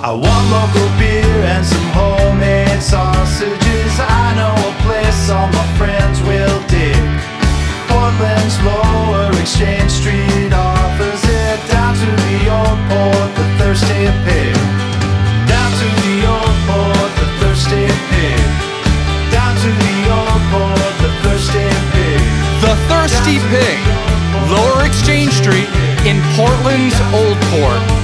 I want local beer and some homemade sausages. I know a place all my friends will dig. Portland's Lower Exchange Street offers it. Down to the old port, the thirsty pig. Down to the old port, the thirsty pig. Down to the old port, the thirsty pig. The Thirsty Pig, Lower Exchange Street in Portland's Old Port.